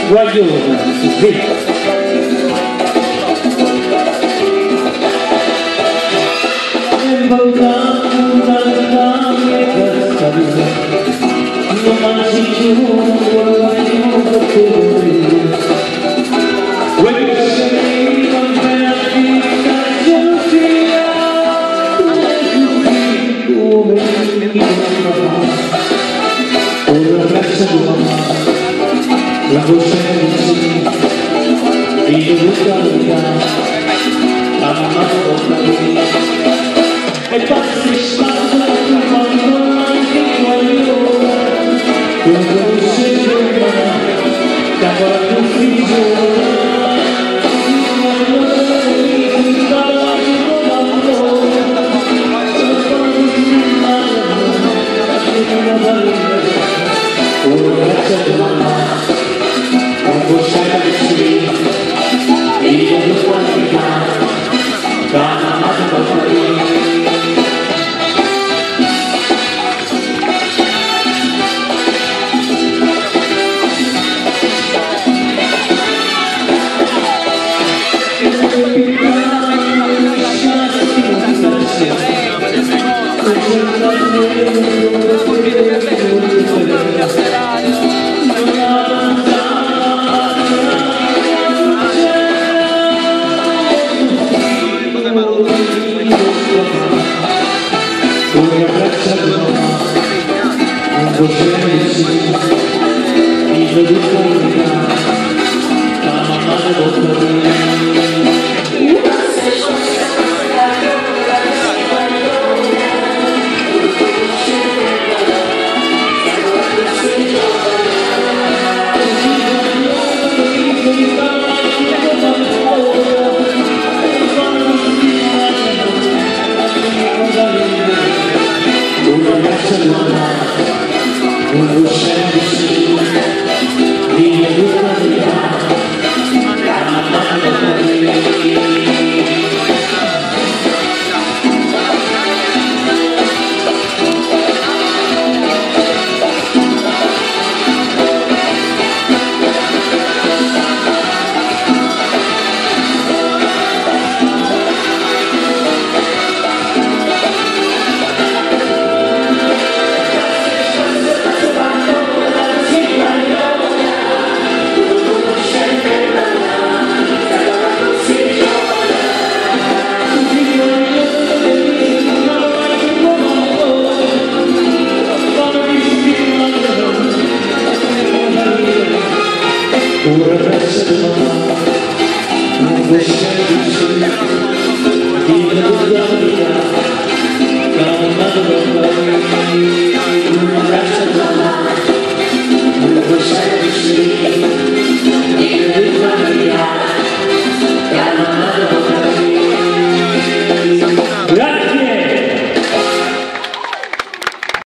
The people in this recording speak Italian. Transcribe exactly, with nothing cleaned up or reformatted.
guaglione, sì. Voltando dalla mia testa via, non mangi più un guaglione per te. Quello sei con me a vita gelosia, come mi fa. Una braccia di mamma, la voce vicina, io Luca, la mamma porta via. E passi spazio quando manchi il guaglione, quando sei giovane, che ancora più figlione, il guaglione mi dà tutto l'amore, e poi mi manda, mi dà l'amore, una braccia di mamma, una voce vicina, io non quantità, da mamma porta via. Una braccia di mamma, una voce vicina, io non la vita, una braccia di mamma.